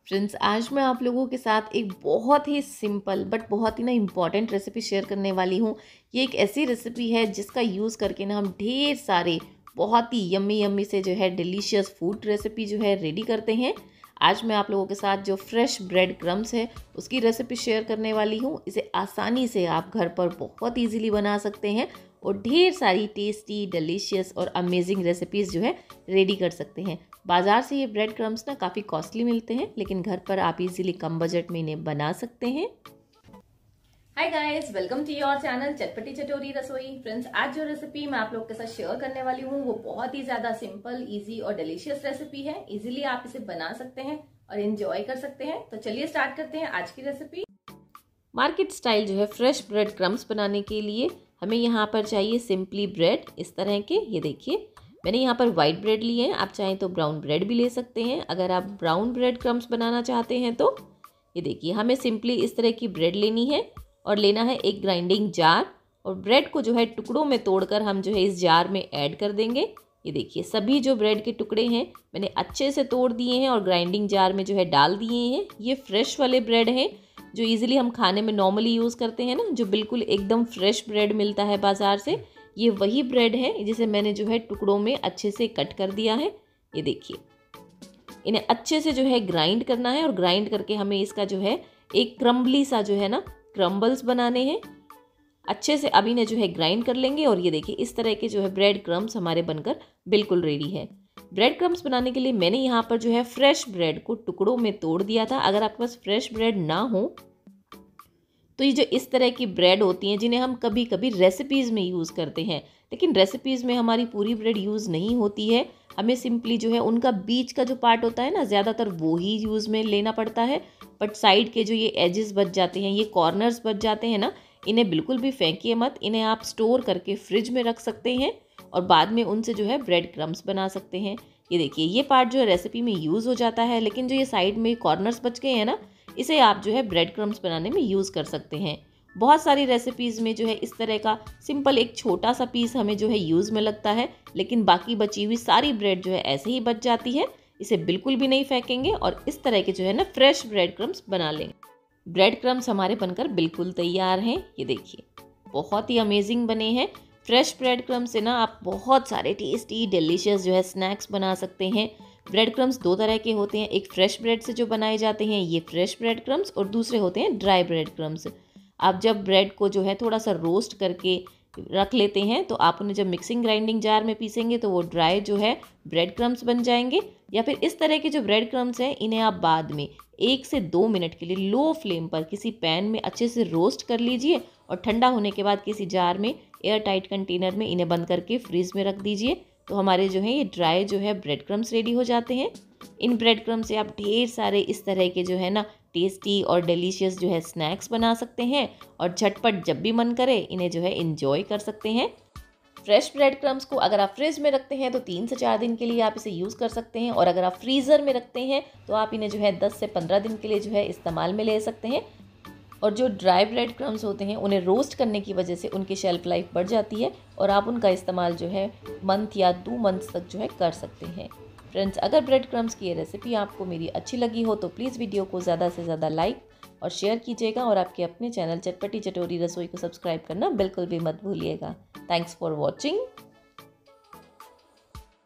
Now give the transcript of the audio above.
Friends, आज मैं आप लोगों के साथ एक बहुत ही सिंपल बट बहुत ही इम्पॉर्टेंट रेसिपी शेयर करने वाली हूँ। ये एक ऐसी रेसिपी है जिसका यूज़ करके हम ढेर सारे बहुत ही यम्मी यम्मी से डिलीशियस फूड रेसिपी रेडी करते हैं। आज मैं आप लोगों के साथ जो फ्रेश ब्रेड क्रम्स है उसकी रेसिपी शेयर करने वाली हूँ। इसे आसानी से आप घर पर बहुत ईजीली बना सकते हैं और ढेर सारी टेस्टी, डिलीशियस और अमेजिंग रेसिपीज़ रेडी कर सकते हैं। बाज़ार से ये ब्रेड क्रम्स काफ़ी कॉस्टली मिलते हैं, लेकिन घर पर आप इजीली कम बजट में इन्हें बना सकते हैं। Hi guys, welcome to your channel Chatpati Chatori रसोई। फ्रेंड्स, आज जो रेसिपी मैं आप लोग के साथ शेयर करने वाली हूँ वो बहुत ही ज़्यादा सिंपल, इजी और डिलीशियस रेसिपी है। इजीली आप इसे बना सकते हैं और एंजॉय कर सकते हैं। तो चलिए स्टार्ट करते हैं आज की recipe. Market style fresh bread crumbs बनाने के लिए हमें यहाँ पर चाहिए सिंपली ब्रेड। इस तरह के, ये देखिए मैंने यहाँ पर वाइट ब्रेड लिए हैं। आप चाहें तो ब्राउन ब्रेड भी ले सकते हैं। अगर आप ब्राउन ब्रेड क्रम्स बनाना चाहते हैं तो ये देखिए हमें सिंपली इस तरह की ब्रेड लेनी है और लेना है एक ग्राइंडिंग जार, और ब्रेड को टुकड़ों में तोड़कर हम इस जार में ऐड कर देंगे। ये देखिए सभी जो ब्रेड के टुकड़े हैं मैंने अच्छे से तोड़ दिए हैं और ग्राइंडिंग जार में डाल दिए हैं। ये फ्रेश वाले ब्रेड हैं जो ईजिली हम खाने में नॉर्मली यूज़ करते हैं ना, जो बिल्कुल एकदम फ्रेश ब्रेड मिलता है बाज़ार से। ये वही ब्रेड है जिसे मैंने टुकड़ों में अच्छे से कट कर दिया है। ये देखिए इन्हें अच्छे से ग्राइंड करना है और ग्राइंड करके हमें इसका एक क्रम्बली सा क्रम्बल्स बनाने हैं अच्छे से। अब इन्हें ग्राइंड कर लेंगे और ये देखिए इस तरह के ब्रेड क्रम्स हमारे बनकर बिल्कुल रेडी है। ब्रेड क्रम्स बनाने के लिए मैंने यहाँ पर फ्रेश ब्रेड को टुकड़ों में तोड़ दिया था। अगर आपके पास फ्रेश ब्रेड ना हो तो ये इस तरह की ब्रेड होती हैं जिन्हें हम कभी कभी रेसिपीज़ में यूज़ करते हैं, लेकिन रेसिपीज़ में हमारी पूरी ब्रेड यूज़ नहीं होती है। हमें सिंपली उनका बीच का जो पार्ट होता है ना, ज़्यादातर वो ही यूज़ में लेना पड़ता है। बट साइड के ये एजेस बच जाते हैं, ये कॉर्नर्स बच जाते हैं ना, इन्हें बिल्कुल भी फेंकिए मत। इन्हें आप स्टोर करके फ्रिज में रख सकते हैं और बाद में उनसे ब्रेड क्रम्स बना सकते हैं। ये देखिए ये पार्ट रेसिपी में यूज़ हो जाता है, लेकिन ये साइड में कॉर्नर्स बच गए हैं ना, इसे आप ब्रेड क्रम्स बनाने में यूज़ कर सकते हैं। बहुत सारी रेसिपीज़ में इस तरह का सिंपल एक छोटा सा पीस हमें यूज़ में लगता है, लेकिन बाकी बची हुई सारी ब्रेड ऐसे ही बच जाती है। इसे बिल्कुल भी नहीं फेंकेंगे और इस तरह के ना फ्रेश ब्रेड क्रम्स बना लेंगे। ब्रेड क्रम्स हमारे बनकर बिल्कुल तैयार हैं। ये देखिए बहुत ही अमेजिंग बने हैं। फ्रेश ब्रेड क्रम्स से ना आप बहुत सारे टेस्टी डिलीशियस स्नैक्स बना सकते हैं। ब्रेड क्रम्स दो तरह के होते हैं, एक फ्रेश ब्रेड से जो बनाए जाते हैं ये फ्रेश ब्रेड क्रम्स, और दूसरे होते हैं ड्राई ब्रेड क्रम्स। आप जब ब्रेड को थोड़ा सा रोस्ट करके रख लेते हैं तो आप उन्हें जब मिक्सिंग ग्राइंडिंग जार में पीसेंगे तो वो ड्राई ब्रेड क्रम्स बन जाएंगे। या फिर इस तरह के ब्रेड क्रम्स हैं इन्हें आप बाद में 1 से 2 मिनट के लिए लो फ्लेम पर किसी पैन में अच्छे से रोस्ट कर लीजिए और ठंडा होने के बाद किसी जार में एयर टाइट कंटेनर में इन्हें बंद करके फ्रीज में रख दीजिए। तो हमारे ये ड्राई ब्रेड क्रम्स रेडी हो जाते हैं। इन ब्रेड क्रम्स से आप ढेर सारे इस तरह के ना टेस्टी और डिलीशियस स्नैक्स बना सकते हैं और झटपट जब भी मन करे इन्हें एंजॉय कर सकते हैं। फ्रेश ब्रेड क्रम्स को अगर आप फ्रिज में रखते हैं तो 3 से 4 दिन के लिए आप इसे यूज़ कर सकते हैं, और अगर आप फ्रीज़र में रखते हैं तो आप इन्हें 10 से 15 दिन के लिए इस्तेमाल में ले सकते हैं। और जो ड्राई ब्रेड क्रम्स होते हैं उन्हें रोस्ट करने की वजह से उनकी शेल्फ लाइफ बढ़ जाती है और आप उनका इस्तेमाल मंथ या 2 मंथ्स तक कर सकते हैं। फ्रेंड्स, अगर ब्रेड क्रम्स की ये रेसिपी आपको मेरी अच्छी लगी हो तो प्लीज़ वीडियो को ज़्यादा से ज़्यादा लाइक और शेयर कीजिएगा, और आपके अपने चैनल चटपटी चटोरी रसोई को सब्सक्राइब करना बिल्कुल भी मत भूलिएगा। Thanks for watching.